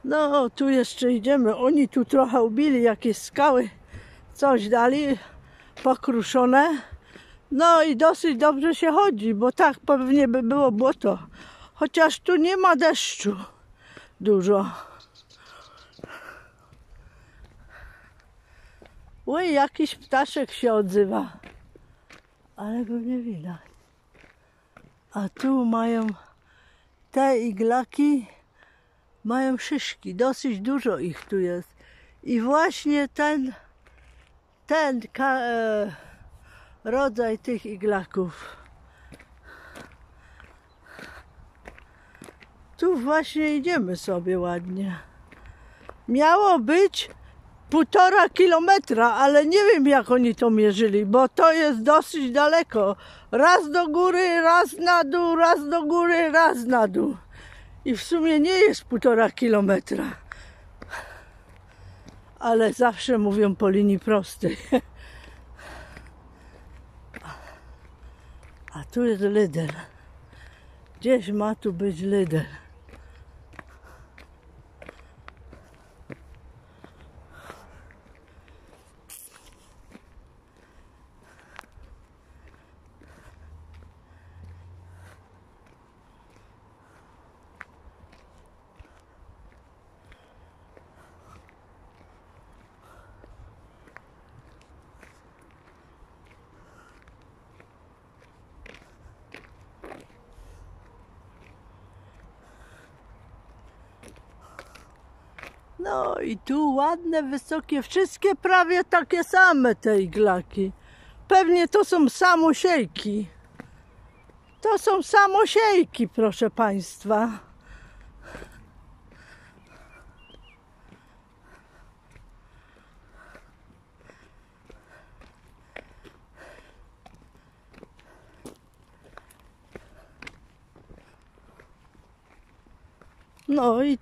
No, tu jeszcze idziemy. Oni tu trochę ubili jakieś skały, coś dali, pokruszone. No i dosyć dobrze się chodzi, bo tak pewnie by było błoto. Chociaż tu nie ma deszczu dużo. Oj, jakiś ptaszek się odzywa, ale go nie widać. A tu mają te iglaki, mają szyszki, dosyć dużo ich tu jest. I właśnie ten rodzaj tych iglaków. Tu właśnie idziemy sobie ładnie. Miało być 1,5 kilometra, ale nie wiem jak oni to mierzyli, bo to jest dosyć daleko. Raz do góry, raz na dół, raz do góry, raz na dół. I w sumie nie jest 1,5 kilometra. Ale zawsze mówią po linii prostej. A tu jest Lidl. Gdzieś ma tu być Lidl. No i tu ładne, wysokie, wszystkie prawie takie same te iglaki. Pewnie to są samosiejki. To są samosiejki, proszę Państwa. No i